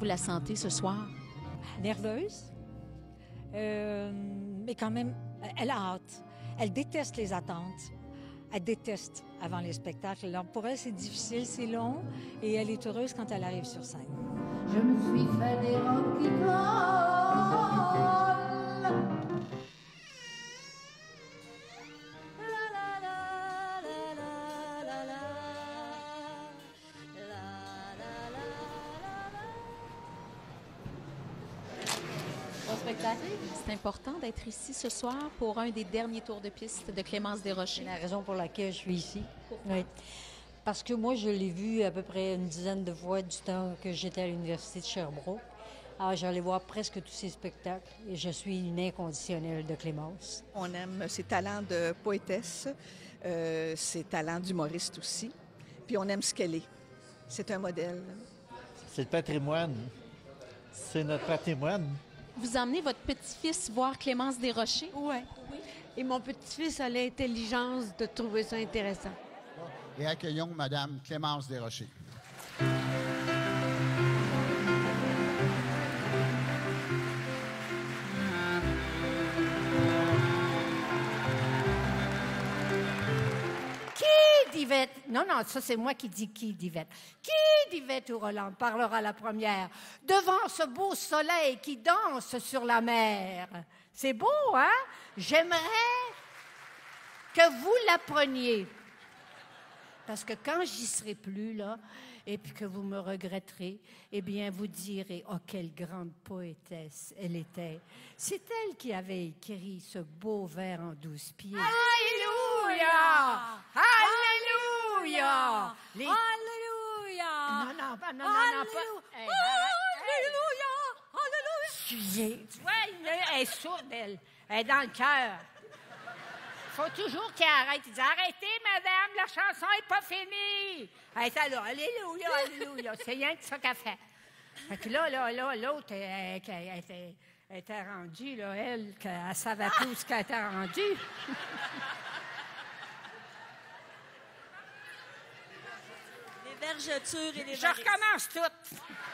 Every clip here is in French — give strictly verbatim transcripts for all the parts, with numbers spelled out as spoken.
la santé ce soir? Nerveuse, euh, mais quand même, elle a hâte. Elle déteste les attentes. Elle déteste avant les spectacles. Alors pour elle, c'est difficile, c'est long, et elle est heureuse quand elle arrive sur scène. Je me suis fait des robes qui collent. C'est important d'être ici ce soir pour un des derniers tours de piste de Clémence Desrochers. C'est la raison pour laquelle je suis ici. Oui. Parce que moi, je l'ai vue à peu près une dizaine de fois du temps que j'étais à l'Université de Sherbrooke. Alors, j'allais voir presque tous ses spectacles et je suis une inconditionnelle de Clémence. On aime ses talents de poétesse, euh, ses talents d'humoriste aussi. Puis on aime ce qu'elle est. C'est un modèle. C'est le patrimoine. C'est notre patrimoine. Vous emmenez votre petit-fils voir Clémence Desrochers? Ouais. Oui. Et mon petit-fils a l'intelligence de trouver ça intéressant. Et accueillons Madame Clémence Desrochers. Qui d'Yvette? Non, non, ça c'est moi qui dis qui d'Yvette. Qui d'Yvette ou Roland parlera la première devant ce beau soleil qui danse sur la mer? C'est beau, hein? J'aimerais que vous l'appreniez. Parce que quand j'y serai plus, là, et puis que vous me regretterez, eh bien, vous direz, oh, quelle grande poétesse elle était. C'est elle qui avait écrit ce beau vers en douze pieds. Alléluia! Alléluia! Les... Alléluia! Non, non, non, non, non, non, pas... Hey, Alléluia! Alléluia! Excusez, tu vois, elle est sourde, elle. Elle est dans le cœur. Faut toujours qu'elle arrête. Il dit, arrêtez, madame, la chanson n'est pas finie. Elle est alors, alléluia, alléluia. C'est rien que ça qu'elle fait. Fait que là, là, là, l'autre, elle, elle, elle était, elle était rendue, là, elle, qu'elle savait plus ce qu'elle était rendue. Les vergetures et les Je varices. recommence tout.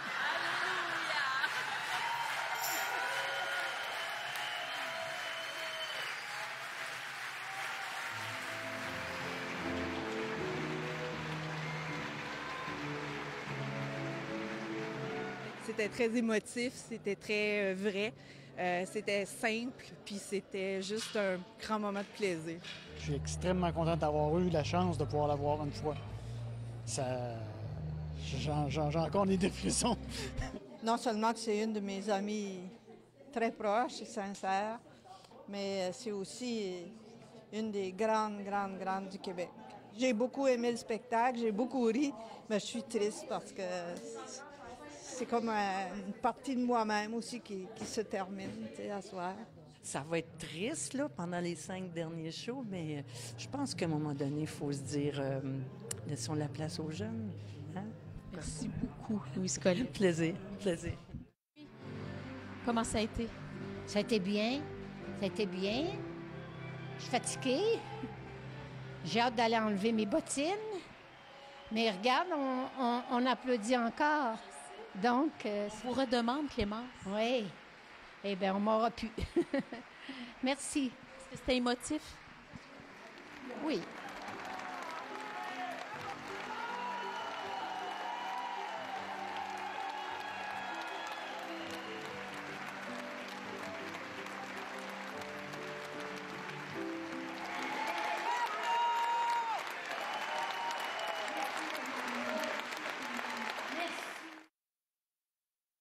C'était très émotif, c'était très euh, vrai, euh, c'était simple, puis c'était juste un grand moment de plaisir. Je suis extrêmement content d'avoir eu la chance de pouvoir la voir une fois. Ça... J'en, j'en, j'ai encore des frissons. Non seulement que c'est une de mes amies très proches et sincères, mais c'est aussi une des grandes, grandes, grandes du Québec. J'ai beaucoup aimé le spectacle, j'ai beaucoup ri, mais je suis triste parce que c'est comme une partie de moi-même aussi qui, qui se termine, tu sais, à soir. Ça va être triste, là, pendant les cinq derniers shows, mais je pense qu'à un moment donné, il faut se dire, euh, laissons la place aux jeunes. Hein? Merci beaucoup, Louise Collet. Plaisir, plaisir. Comment ça a été? Ça a été bien. Ça a été bien. Je suis fatiguée. J'ai hâte d'aller enlever mes bottines. Mais regarde, on, on, on applaudit encore. Donc... Euh, vous redemande, Clémence. Oui. Eh bien, on m'aura pu. Merci. Est-ce que c'était émotif? Oui.